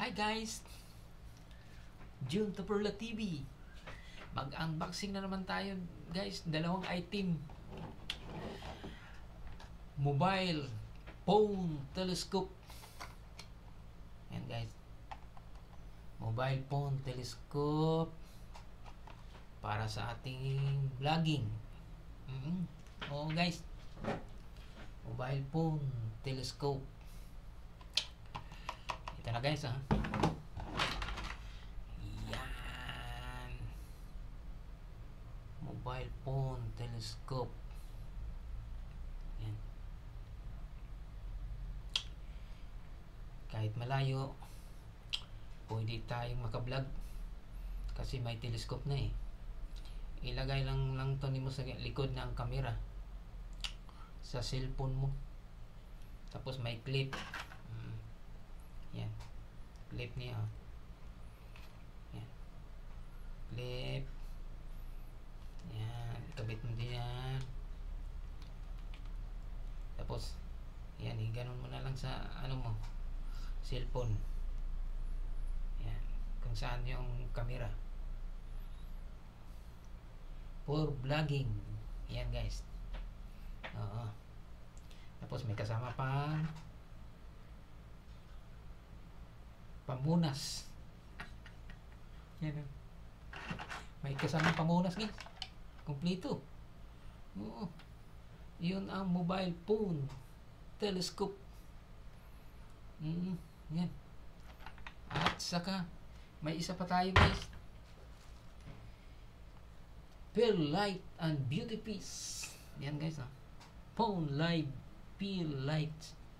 Hi guys! June Taperla TV. Mag-unboxing na naman tayo guys. Dalawang item. Mobile phone telescope. Yan guys. Mobile phone telescope para sa ating vlogging. Oo guys. Mobile phone telescope. Ito na guys ha. Yan. Mobile phone telescope. Yan. Kahit malayo, pwede tayong makablog kasi may telescope na eh. Ilagay lang to nimo sa likod ng camera sa cellphone mo. Tapos may clip. Yan. Clip niya. Yan. Clip. Yan. Ikabit mo din yan. Tapos, yan. Ganon mo na lang sa ano mo. Cellphone. Yan. Kung saan yung camera. For vlogging. Yan guys. Oo. Tapos may kasama pang pamunas. Yan. May kasama pamunas guys. Kompleto. Oo. Yun ang mobile phone telescope. Yan. At saka may isa pa tayo guys. Pearl light and beauty piece. Yan guys ha. Phone light, pearl light.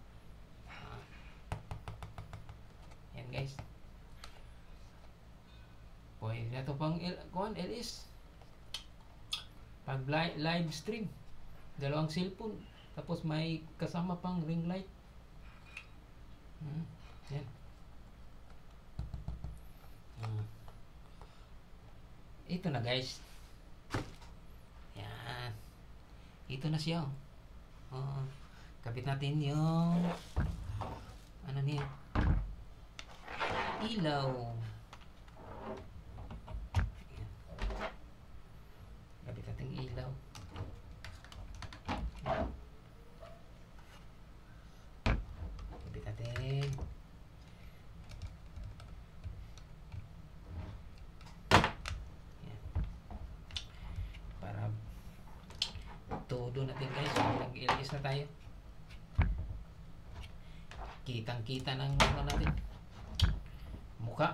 Yan guys. Pwede na ito pang LS. Pag live stream. Dalawang cellphone. Tapos may kasama pang ring light. Yan. Ito na guys. Yan. Ito na siya. Kapit natin yung ano niya. Ilaw. Yan. Kapit natin ilaw. Kapit natin. Yan. Para todo natin guys. Nag-ilis na tayo. Kitang-kita ng ano natin. Mukha.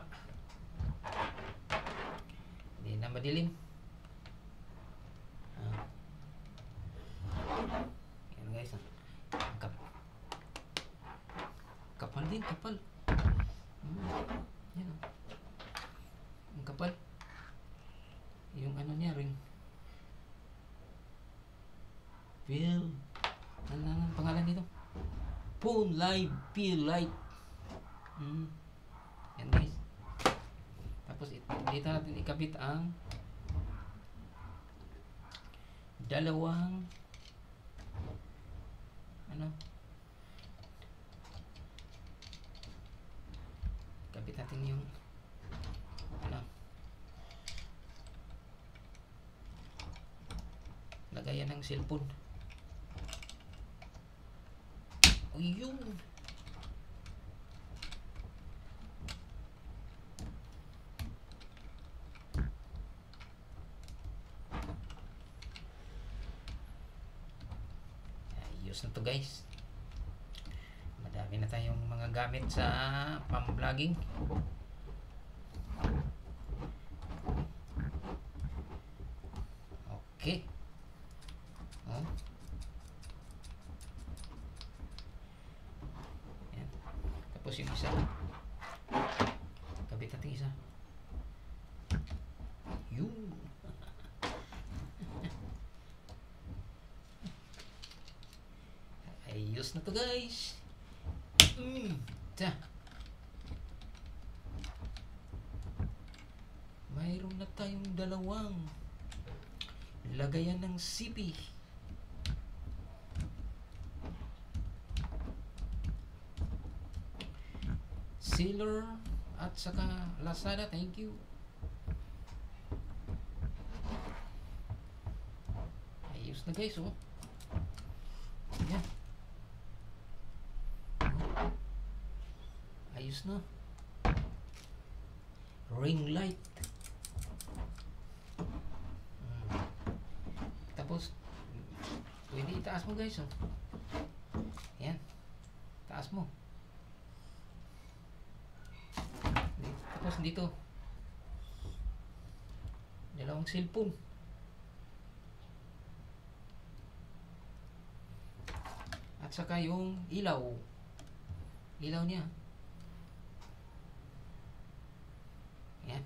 Hindi na madilim. Yan guys. Kapal din, kapal. Yan. Ang kapal. Yung ano niya ring. Phil. Ano ang pangalan nito? Phone live, Phil light. Yan guys. Tapos dito natin ikabit ang dalawang ano, ikabit natin yung ano, lagayan ng cellphone. Yun. Ayos na to guys. Madami na tayong mga gamit sa pam-vlogging. Okay. Tapos yung isa. Kabit natin isa. Yun. Ayos na to guys. Mayroon na tayong dalawang lagayan ng CP. Sealer at saka Lazada. Thank you. Ayos na guys, oh. Yan. Ayos na. Ring light. Tapos pwede itaas mo guys, oh. Yan. Taas mo. Tapos dito dalawang cellphone. At saka yung ilaw niya. Yan.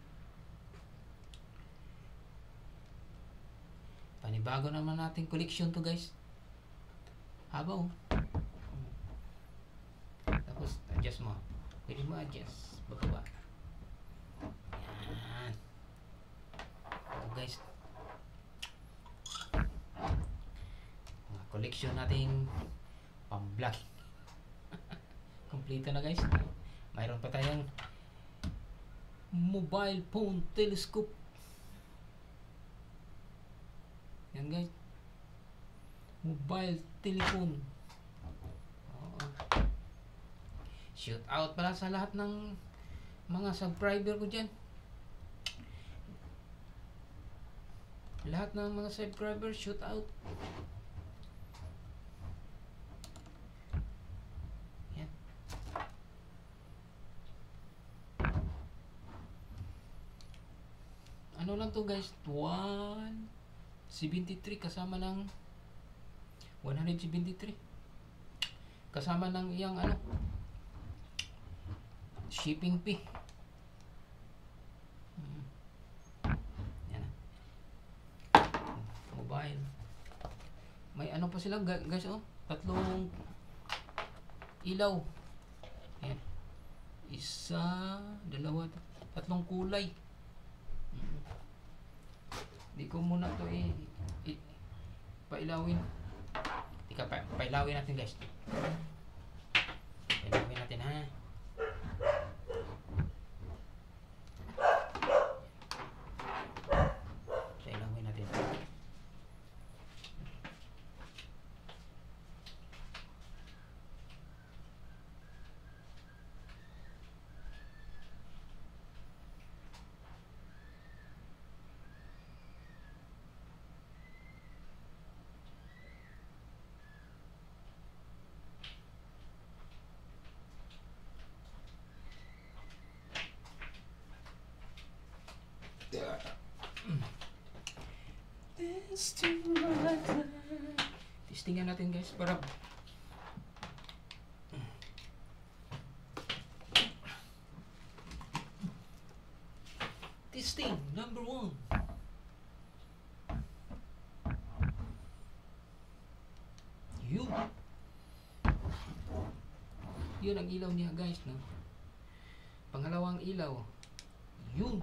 Panibago naman nating collection to guys. Haba, oh. Tapos adjust mo. Pwede mo adjust bababa. Yan. Oh guys, mga collection nating pang-vlog. Kompleto na guys. Mayroon pa tayong mobile phone telescope. Yan guys, mobile telephone. Shout out pala sa lahat ng mga subscriber ko dyan. Lahat ng mga subscriber, shout out. Yan. Ano lang to guys, 173 kasama ng 173 kasama ng iyang ano, shipping fee. Yan. Mobile. May ano pa sila guys, oh. Tatlong ilaw. Yan. Isa, dalawa, tatlong kulay. Di ko muna to pailawin. Ika pailawin natin guys. Pailawin natin ha. Pailawin natin. Testingan natin guys para testing number 1. Yun ang ilaw niya guys, no? Pangalawang ilaw, yun.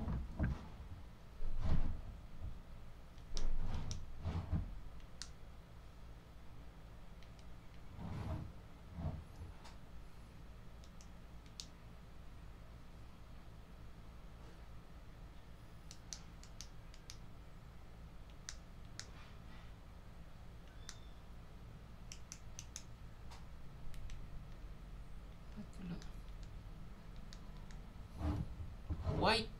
White.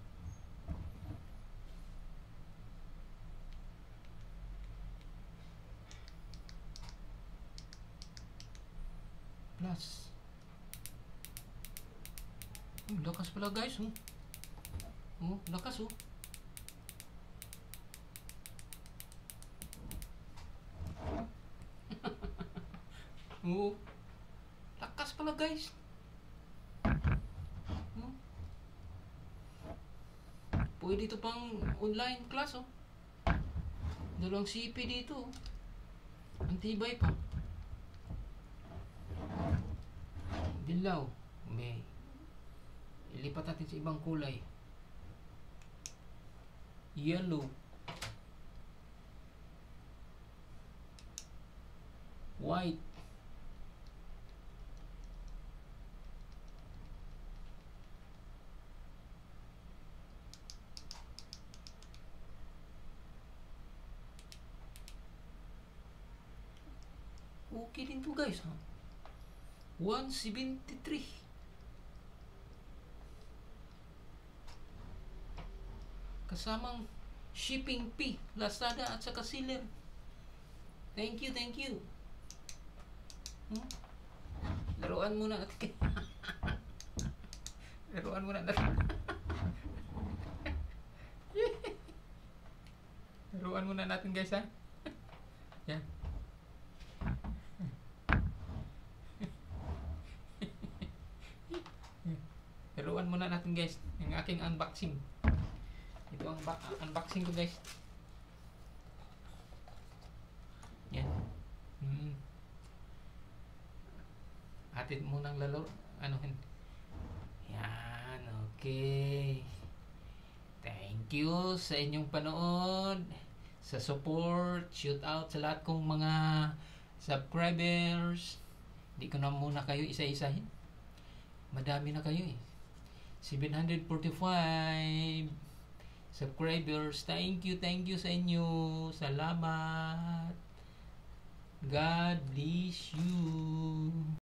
Plus. Lakas pala guys, oh. Oh, lakas, oh. Oh. Lakas pala guys. Pwede ito pang online class, oh. Dalawang CP dito, oh. Ang tibay pa. Dilaw. May ilipat natin sa ibang kulay. Yellow. White. Okay din to guys, ha? 173. Kasamang shipping fee, Lazada at saka seller. Thank you, thank you. Laruan muna natin. Laruan muna natin. Laruan muna natin guys, ha? Yan. Laruan muna natin guys, yung aking unboxing. Ito ang unboxing ko guys. Yan. Hatid munang lalo. Yan, okay. Thank you sa inyong panood, sa support, shout out sa lahat kong mga subscribers. Di ko na muna kayo isa-isahin. Madami na kayo eh. 745 subscribers. Thank you sa inyo. Salamat. God bless you.